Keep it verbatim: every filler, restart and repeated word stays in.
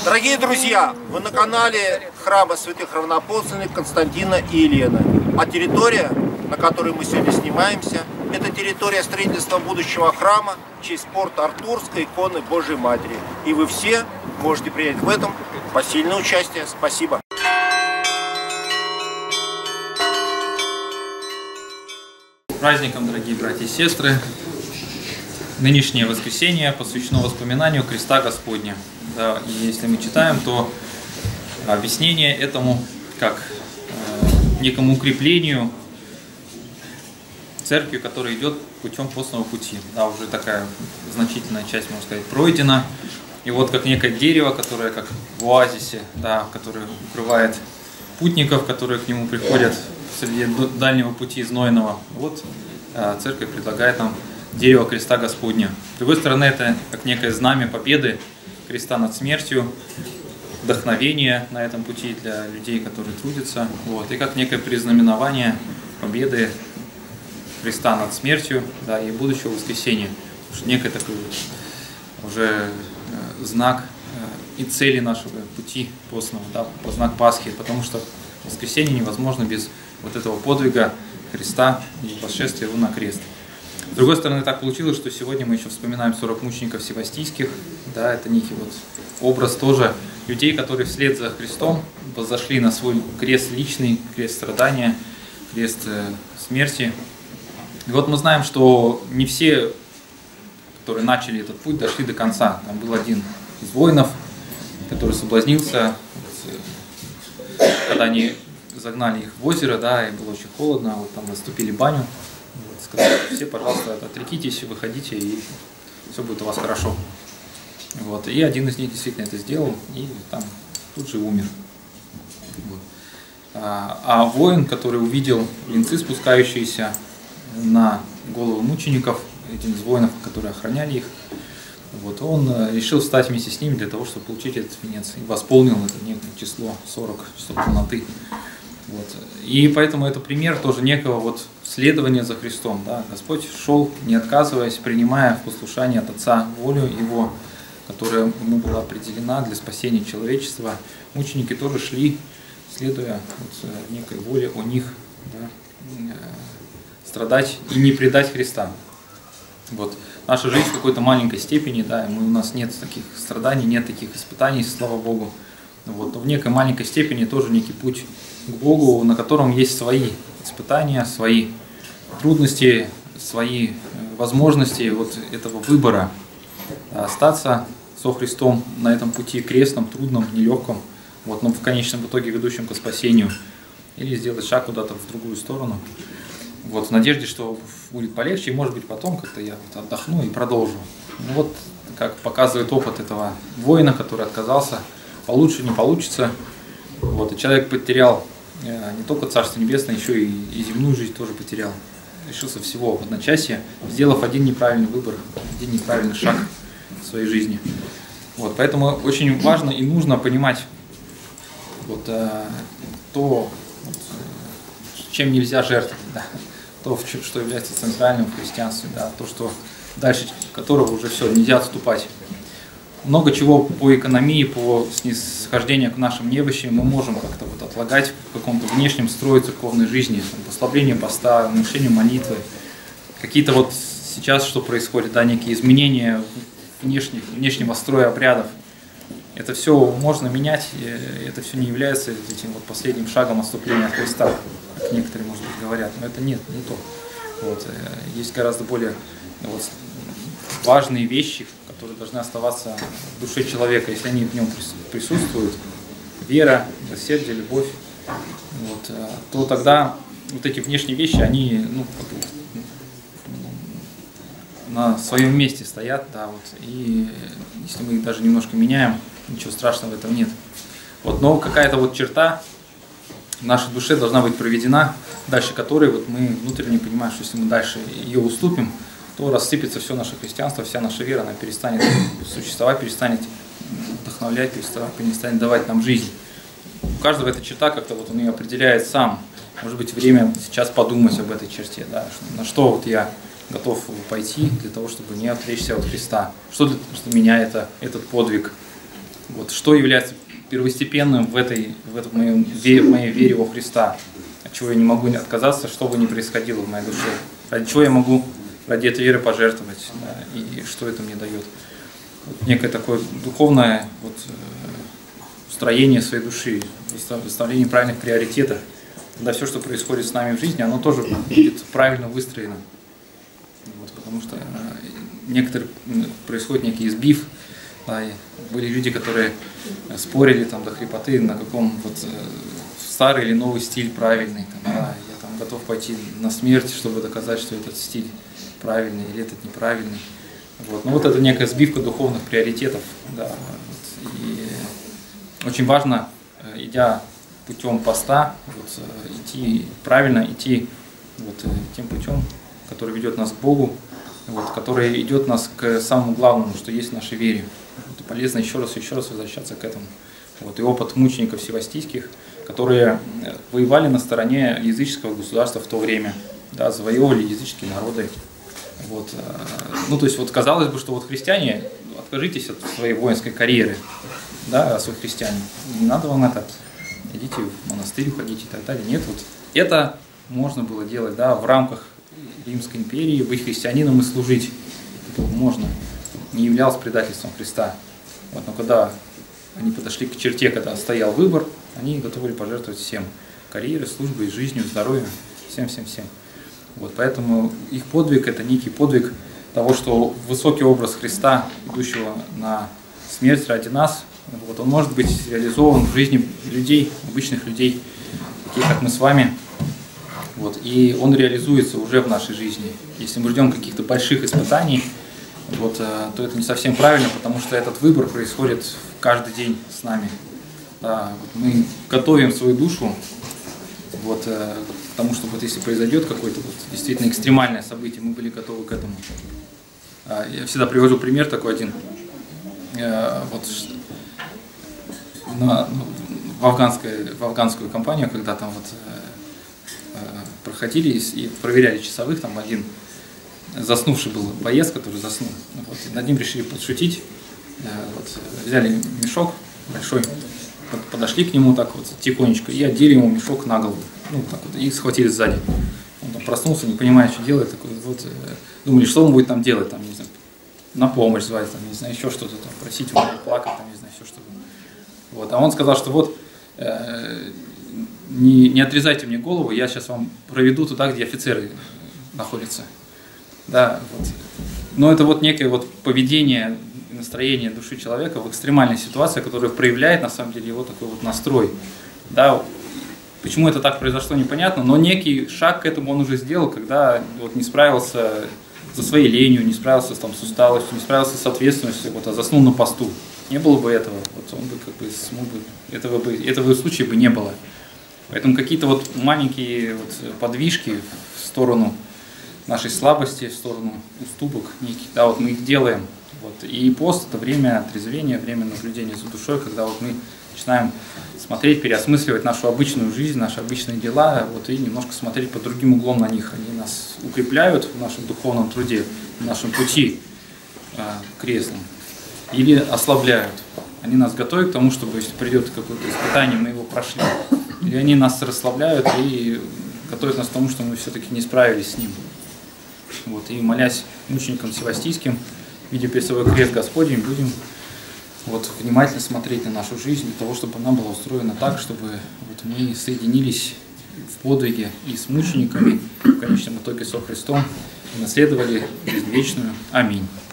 Дорогие друзья, вы на канале храма святых равноапостольных Константина и Елены. А территория, на которой мы сегодня снимаемся, это территория строительства будущего храма в честь порта Артурской иконы Божией Матери. И вы все можете принять в этом посильное участие. Спасибо. Праздником, дорогие братья и сестры! Нынешнее воскресенье посвящено воспоминанию Креста Господня. Да, и если мы читаем, то объяснение этому как э, некому укреплению церкви, которая идет путем постного пути. Да, уже такая значительная часть, можно сказать, пройдена. И вот как некое дерево, которое как в оазисе, да, которое укрывает путников, которые к нему приходят среди дальнего пути знойного. Вот э, церковь предлагает нам дерево креста Господня. С другой стороны, это как некое знамя победы креста над смертью, вдохновение на этом пути для людей, которые трудятся, вот, и как некое признаменование победы креста над смертью, да, и будущего воскресения. Потому что некий такой уже э, знак э, и цели нашего пути постного, да, знак Пасхи, потому что воскресение невозможно без вот этого подвига Христа и восшествия Его на крест. С другой стороны, так получилось, что сегодня мы еще вспоминаем сорок мучеников севастийских. Да, это некий вот образ тоже людей, которые вслед за Христом возошли на свой крест личный, крест страдания, крест э, смерти. И вот мы знаем, что не все, которые начали этот путь, дошли до конца. Там был один из воинов, который соблазнился, когда они загнали их в озеро, да, и было очень холодно, вот там наступили баню. Вот, сказали, все, пожалуйста, отрекитесь, выходите, и все будет у вас хорошо. Вот. И один из них действительно это сделал, и там тут же умер. Вот. А, а воин, который увидел венцы, спускающиеся на голову мучеников, один из воинов, которые охраняли их, вот, он решил встать вместе с ними для того, чтобы получить этот венец, и восполнил это некое число, сорок число полноты. Вот. И поэтому это пример тоже некого вот следования за Христом. Да? Господь шел, не отказываясь, принимая в послушание от Отца волю Его, которая ему была определена для спасения человечества. Мученики тоже шли, следуя вот некой воле о них, да, страдать и не предать Христа. Вот. Наша жизнь в какой-то маленькой степени, да, мы, у нас нет таких страданий, нет таких испытаний, слава Богу. Вот. Но в некой маленькой степени тоже некий путь к Богу, на котором есть свои испытания, свои трудности, свои возможности вот этого выбора остаться со Христом на этом пути крестном, трудном, нелегком, вот, но в конечном итоге ведущем к спасению, или сделать шаг куда-то в другую сторону, вот, в надежде, что будет полегче, и может быть потом как-то я вот отдохну и продолжу. Ну, вот как показывает опыт этого воина, который отказался, получше не получится, вот, и человек потерял не только Царство Небесное, еще и, и земную жизнь тоже потерял. Лишился всего в одночасье, сделав один неправильный выбор, один неправильный шаг в своей жизни. Вот, поэтому очень важно и нужно понимать вот, э, то, вот, чем нельзя жертвовать, да, то, что является центральным в христианстве, да, то, что дальше которого уже все, нельзя отступать. Много чего по экономии, по снисхождению к нашим немощам мы можем как-то вот отлагать в каком-то внешнем строе церковной жизни, послабление поста, уменьшение молитвы, какие-то вот сейчас что происходит, да, некие изменения внешних, внешнего строя обрядов. Это все можно менять, это все не является этим вот последним шагом отступления от Христа, как некоторые, может быть, говорят, но это нет, не то. Вот. Есть гораздо более вот, важные вещи, которые должны оставаться в душе человека, если они в нем присутствуют, вера, милосердие, любовь, вот, то тогда вот эти внешние вещи, они ну, на своем месте стоят, да, вот, и если мы их даже немножко меняем, ничего страшного в этом нет. Вот, но какая-то вот черта в нашей душе должна быть проведена, дальше которой вот мы внутренне понимаем, что если мы дальше ее уступим, то рассыпется все наше христианство, вся наша вера, она перестанет существовать, перестанет вдохновлять, перестанет давать нам жизнь. У каждого эта черта как-то вот он ее определяет сам. Может быть, время сейчас подумать об этой черте, да, на что вот я готов пойти для того, чтобы не отречься от Христа. Что для, что для меня это, этот подвиг Вот, что является первостепенным в этой, в, этой моей, вере, в моей вере во Христа, от чего я не могу отказаться, что бы ни происходило в моей душе, ради чего я могу ради этой веры пожертвовать, да, и что это мне дает. Вот некое такое духовное вот, строение своей души, выставление правильных приоритетов, когда все, что происходит с нами в жизни, оно тоже будет правильно выстроено. Вот, потому что некоторые происходит некий избив. Да, были люди, которые спорили там до хрипоты, на каком вот старый или новый стиль правильный. Там, да, я там готов пойти на смерть, чтобы доказать, что этот стиль правильный или этот неправильный. Вот. Но вот это некая сбивка духовных приоритетов. Да, вот, и очень важно, идя путем поста, вот, идти правильно, идти вот, тем путем, который ведет нас к Богу, вот, который идет нас к самому главному, что есть в нашей вере. Вот, полезно еще раз и еще раз возвращаться к этому. Вот, и опыт мучеников севастийских, которые воевали на стороне языческого государства в то время, да, завоевывали языческие народы. Вот, ну, то есть, вот, казалось бы, что вот христиане, откажитесь от своей воинской карьеры, да, раз вы христиане, не надо вам это, идите в монастырь, уходите и так далее. Нет, вот это можно было делать, да, в рамках Римской империи, быть христианином и служить. Это можно, не являлось предательством Христа. Вот, но когда они подошли к черте, когда стоял выбор, они готовы были пожертвовать всем. Карьерой, службой, жизнью, здоровьем, всем-всем-всем. Вот, поэтому их подвиг – это некий подвиг того, что высокий образ Христа, идущего на смерть ради нас, вот, он может быть реализован в жизни людей, обычных людей, таких как мы с вами. Вот, и он реализуется уже в нашей жизни. Если мы ждем каких-то больших испытаний, вот, то это не совсем правильно, потому что этот выбор происходит каждый день с нами. Да, вот мы готовим свою душу вот, к тому, что вот если произойдет какое-то вот, действительно экстремальное событие, мы были готовы к этому. Я всегда привожу пример такой один. Вот, на, в, афганской, в афганскую компанию, когда там вот проходили и проверяли часовых, там один заснувший был боец, который заснул. Вот, над ним решили подшутить. Вот, взяли мешок большой, подошли к нему так вот тихонечко и одели ему мешок на голову. Ну, так вот, и схватили сзади. Он там проснулся, не понимая, что делает. Такой, вот, думали, что он будет там делать, там, не знаю, на помощь звать, там, не знаю, еще что-то там, просить, умолять, плакать, там, не знаю, еще что-то. Вот, а он сказал, что вот э, не, не отрезайте мне голову, я сейчас вам проведу туда, где офицеры находятся. Да, вот. Но это вот некое вот поведение, настроение души человека в экстремальной ситуации, которая проявляет на самом деле его такой вот настрой. Да, почему это так произошло, непонятно, но некий шаг к этому он уже сделал, когда вот не справился со своей ленью, не справился там, с усталостью, не справился с ответственностью, вот, а заснул на посту. Не было бы этого, вот он бы как бы смог бы, этого бы, этого случая бы не было. Поэтому какие-то вот маленькие вот подвижки в сторону нашей слабости, в сторону уступок неких, да, вот мы их делаем. Вот. И пост – это время трезвения, время наблюдения за душой, когда вот мы начинаем смотреть, переосмысливать нашу обычную жизнь, наши обычные дела, вот, и немножко смотреть под другим углом на них. Они нас укрепляют в нашем духовном труде, в нашем пути э, крестном, или ослабляют. Они нас готовят к тому, чтобы если придет какое-то испытание, мы его прошли. Или они нас расслабляют и готовят нас к тому, что мы все-таки не справились с ним. Вот, и молясь мученикам севастийским, видя перед собой крест Господень, будем вот, внимательно смотреть на нашу жизнь, для того, чтобы она была устроена так, чтобы вот, мы соединились в подвиге и с мучениками, в конечном итоге со Христом, и наследовали жизнь вечную. Аминь.